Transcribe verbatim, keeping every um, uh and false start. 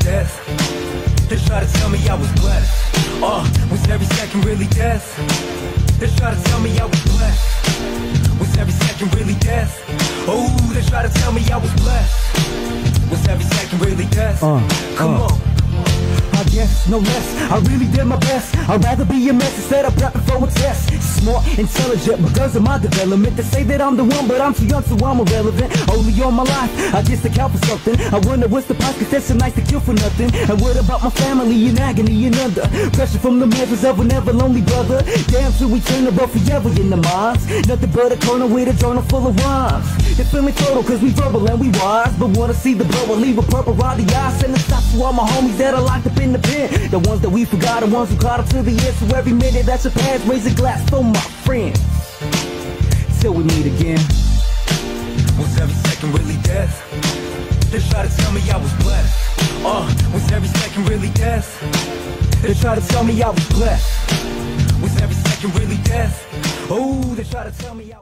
death? They try to tell me I was blessed. Uh, was every second really death? They try to tell me I was blessed. Was every second really death? Oh, they try to tell me I was blessed. Was every second really death? Uh, Come uh. on. I guess, no less, I really did my best. I'd rather be a mess instead of prepping for a test. Smart, intelligent, because of my development. They say that I'm the one, but I'm too young, so I'm irrelevant. Only all my life, I just account for something. I wonder what's the price, cause that's so nice to kill for nothing. And what about my family in agony and under pressure from the measures of a never lonely brother? Damn, to eternal, but forever in the minds. Nothing but a corner with a journal full of rhymes. They're feeling total, cause we verbal and we wise. But wanna see the blow, I leave a purple around the eyes. And it stops to all my homies that are locked up in the pen. The ones that we forgot, the ones who caught up to the end. So every minute that you pass, raise a glass for my friends, till we meet again. Was every second really death? They try to tell me I was blessed. Uh, was every second really death? They try to tell me I was blessed. Was every second really death? Oh, they try to tell me I